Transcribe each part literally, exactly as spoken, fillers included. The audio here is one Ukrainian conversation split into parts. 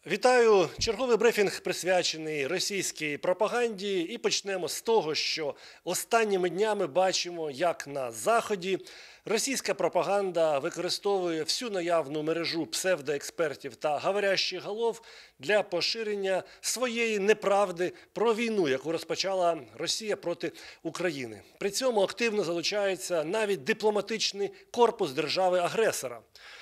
Вітаю! Черговий брифінг присвячений російській пропаганді. І почнемо з того, що останніми днями бачимо, як на Заході російська пропаганда використовує всю наявну мережу псевдоекспертів та говорящих голов для поширення своєї неправди про війну, яку розпочала Росія проти України. При цьому активно залучається навіть дипломатичний корпус держави-агресора.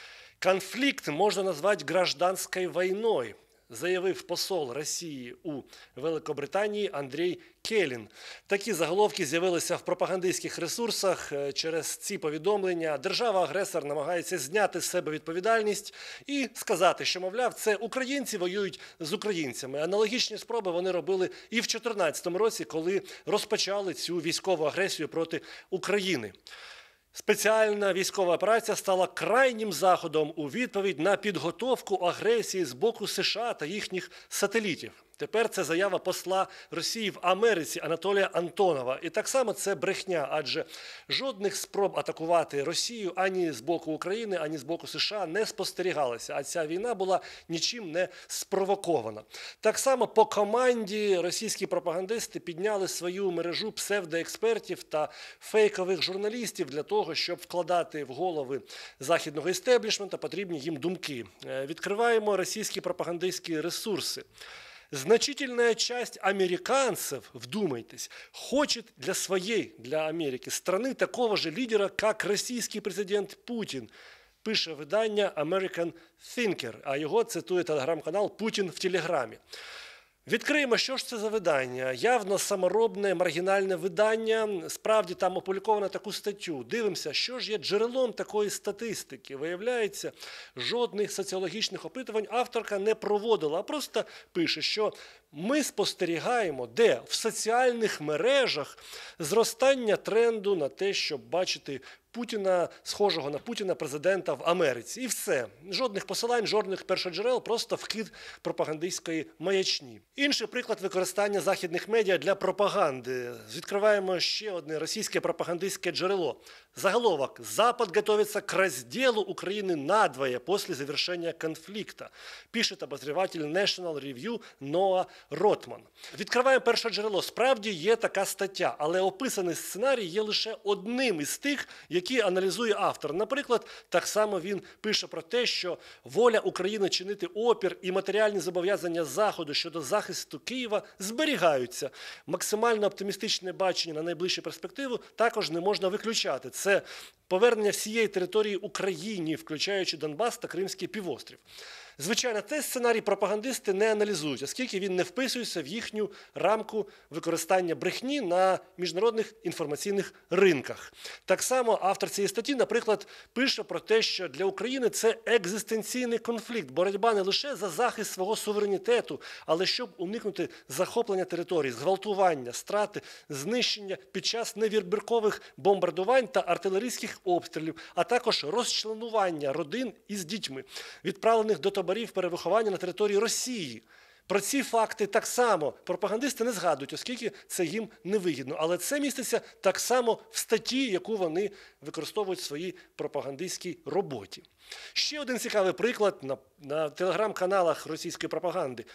Конфликт можно назвать гражданской войной, заявив посол Росії у Великобританії Андрій Келін. Такі заголовки з'явилися в пропагандистських ресурсах. Через ці повідомлення держава-агресор намагається зняти з себе відповідальність і сказати, що, мовляв, це українці воюють з українцями. Аналогічні спроби вони робили і в дві тисячі чотирнадцятому році, коли розпочали цю військову агресію проти України. Спеціальна військова операція стала крайнім заходом у відповідь на підготовку агресії з боку США та їхніх сателітів. Тепер це заява посла Росії в Америці Анатолія Антонова. І так само це брехня, адже жодних спроб атакувати Росію ані з боку України, ані з боку США не спостерігалося. А ця війна була нічим не спровокована. Так само по команді російські пропагандисти підняли свою мережу псевдоекспертів та фейкових журналістів для того, щоб вкладати в голови західного істеблішмента потрібні їм думки. Відкриваємо російські пропагандистські ресурси. Значительная часть американцев, вдумайтесь, хочет для своей, для Америки, страны такого же лидера, как российский президент Путин, пише видання American Thinker, а його цитує телеграм-канал «Путін в Телеграмі». Відкриємо, що ж це за видання. Явно саморобне, маргінальне видання. Справді там опубліковано таку статтю. Дивимося, що ж є джерелом такої статистики. Виявляється, жодних соціологічних опитувань авторка не проводила, а просто пише, що ми спостерігаємо, де в соціальних мережах зростання тренду на те, щоб бачити Путіна, схожого на Путіна, президента в Америці. І все. Жодних посилань, жодних першоджерел, просто вкид пропагандистської маячні. Інший приклад використання західних медіа для пропаганди. Відкриваємо ще одне російське пропагандистське джерело. Заголовок «Запад готовится к разделу Украины надвое после завершения конфликта», пише обозреватель National Review Ноа Ротман. Відкриваємо перше джерело. Справді є така стаття, але описаний сценарій є лише одним із тих, які аналізує автор. Наприклад, так само він пише про те, що воля України чинити опір і матеріальні зобов'язання Заходу щодо захисту Києва зберігаються. Максимально оптимістичне бачення на найближчу перспективу також не можна виключати. Це повернення всієї території Україні, включаючи Донбас та Кримський півострів. Звичайно, цей сценарій пропагандисти не аналізують, оскільки він не вписується в їхню рамку використання брехні на міжнародних інформаційних ринках. Так само автор цієї статті, наприклад, пише про те, що для України це екзистенційний конфлікт, боротьба не лише за захист свого суверенітету, але щоб уникнути захоплення територій, зґвалтування, страти, знищення під час невірбіркових бомбардувань та артилерійських обстрілів, а також розчленування родин із дітьми, відправлених до таборів перевиховання на території Росії. Про ці факти так само пропагандисти не згадують, оскільки це їм невигідно. Але це міститься так само в статті, яку вони використовують в своїй пропагандистській роботі. Ще один цікавий приклад на, на телеграм-каналах російської пропаганди.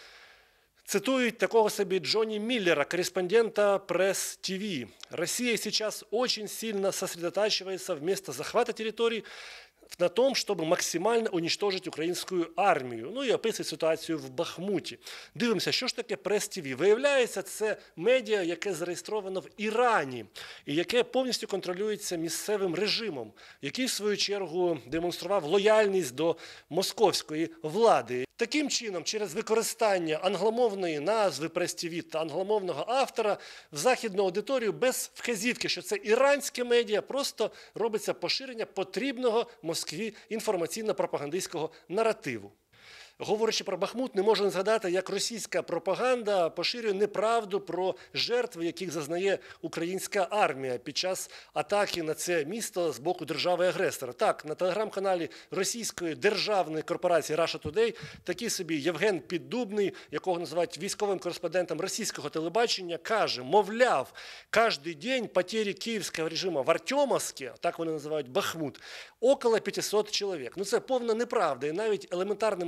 Цитують такого собі Джонни Миллера, корреспондента Пресс-ТВ. «Россия сейчас очень сильно сосредотачивается вместо захвата территорий на том, щоб максимально уничтожити українську армію». Ну і описує ситуацію в Бахмуті. Дивимося, що ж таке Прес-ТВ. Виявляється, це медіа, яке зареєстровано в Ірані і яке повністю контролюється місцевим режимом, який, в свою чергу, демонстрував лояльність до московської влади. Таким чином, через використання англомовної назви Прес-ТВ та англомовного автора в західну аудиторію без вказівки, що це іранське медіа, просто робиться поширення потрібного Москві інформаційно-пропагандистського наративу. Говорячи про Бахмут, не можу не згадати, як російська пропаганда поширює неправду про жертви, яких зазнає українська армія під час атаки на це місто з боку держави-агресора. Так, на телеграм-каналі російської державної корпорації Russia Today такий собі Євген Піддубний, якого називають військовим кореспондентом російського телебачення, каже, мовляв, кожен день потери київського режиму в Артемовське, так вони називають Бахмут, около п'ятсот чоловік. Ну це повна неправда, і навіть елементарний математичний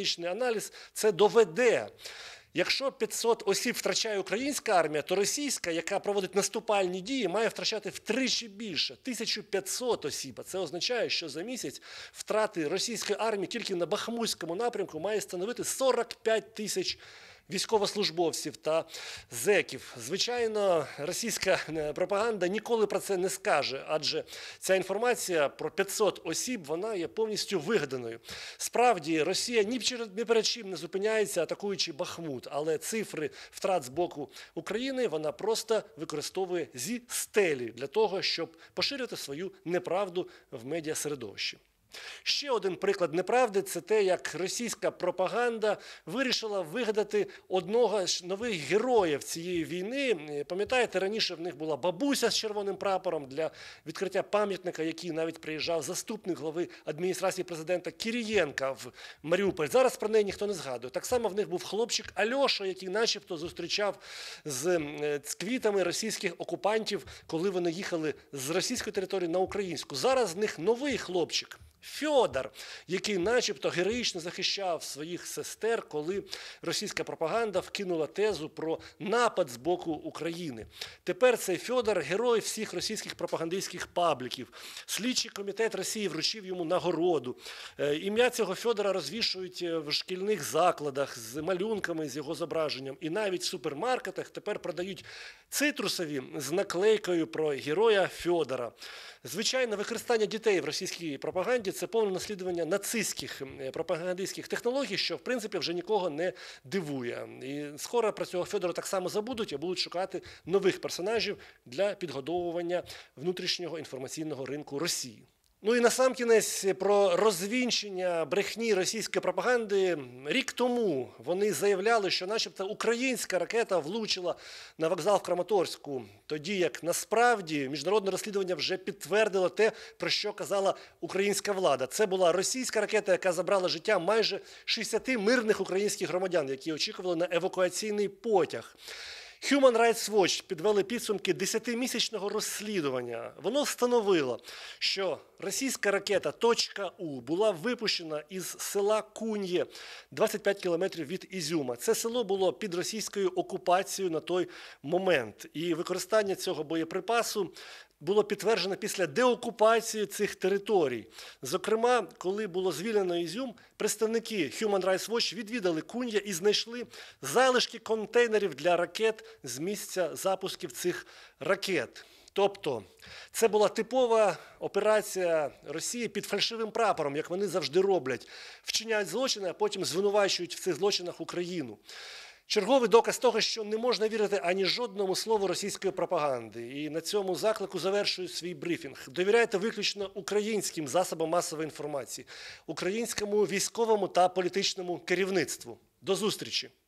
стратегічний аналіз це доведе. Якщо п'ятсот осіб втрачає українська армія, то російська, яка проводить наступальні дії, має втрачати втричі більше – тисячу п'ятсот осіб. А це означає, що за місяць втрати російської армії тільки на Бахмутському напрямку має становити сорок п'ять тисяч військовослужбовців та зеків. Звичайно, російська пропаганда ніколи про це не скаже, адже ця інформація про п'ятсот осіб, вона є повністю вигаданою. Справді, Росія ні перед чим не зупиняється, атакуючи Бахмут, але цифри втрат з боку України вона просто використовує зі стелі для того, щоб поширити свою неправду в медіасередовищі. Ще один приклад неправди – це те, як російська пропаганда вирішила вигадати одного з нових героїв цієї війни. Пам'ятаєте, раніше в них була бабуся з червоним прапором для відкриття пам'ятника, який навіть приїжджав заступник глави адміністрації президента Кірієнка в Маріуполь. Зараз про неї ніхто не згадує. Так само в них був хлопчик Альоша, який начебто зустрічав з, з квітами російських окупантів, коли вони їхали з російської території на українську. Зараз в них новий хлопчик – Фьодор, який начебто героїчно захищав своїх сестер, коли російська пропаганда вкинула тезу про напад з боку України. Тепер цей Фьодор – герой всіх російських пропагандистських пабліків. Слідчий комітет Росії вручив йому нагороду. Ім'я цього Фьодора розвішують в шкільних закладах з малюнками, з його зображенням. І навіть в супермаркетах тепер продають цитрусові з наклейкою про героя Фьодора. Звичайно, використання дітей в російській пропаганді – це повне наслідування нацистських пропагандистських технологій, що, в принципі, вже нікого не дивує. І скоро про цього Фьодора так само забудуть і будуть шукати нових персонажів для підгодовування внутрішнього інформаційного ринку Росії. Ну і насамкінець про розвінчення брехні російської пропаганди. Рік тому вони заявляли, що начебто українська ракета влучила на вокзал в Краматорську, тоді як насправді міжнародне розслідування вже підтвердило те, про що казала українська влада. Це була російська ракета, яка забрала життя майже шістдесяти мирних українських громадян, які очікували на евакуаційний потяг. Human Rights Watch підвели підсумки десятимісячного розслідування. Воно встановило, що російська ракета «У» була випущена із села Кун'є, двадцять п'ять кілометрів від Ізюма. Це село було під російською окупацією на той момент. І використання цього боєприпасу було підтверджено після деокупації цих територій. Зокрема, коли було звільнено Ізюм, представники Human Rights Watch відвідали Кун'є і знайшли залишки контейнерів для ракет з місця запусків цих ракет. Тобто, це була типова операція Росії під фальшивим прапором, як вони завжди роблять. Вчиняють злочини, а потім звинувачують в цих злочинах Україну. Черговий доказ того, що не можна вірити ані жодному слову російської пропаганди. І на цьому заклику завершую свій брифінг. Довіряйте виключно українським засобам масової інформації, українському військовому та політичному керівництву. До зустрічі!